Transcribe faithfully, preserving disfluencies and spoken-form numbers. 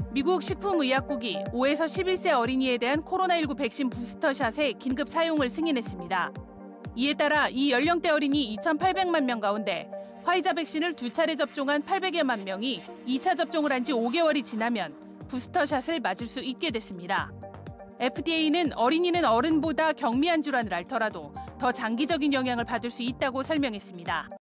미국 식품의약국이 오에서 십일 세 어린이에 대한 코로나십구 백신 부스터샷의 긴급 사용을 승인했습니다. 이에 따라 이 연령대 어린이 이천팔백만 명 가운데 화이자 백신을 두 차례 접종한 팔백여만 명이 이 차 접종을 한 지 오 개월이 지나면 부스터샷을 맞을 수 있게 됐습니다. 에프디에이는 어린이는 어른보다 경미한 질환을 앓더라도 더 장기적인 영향을 받을 수 있다고 설명했습니다.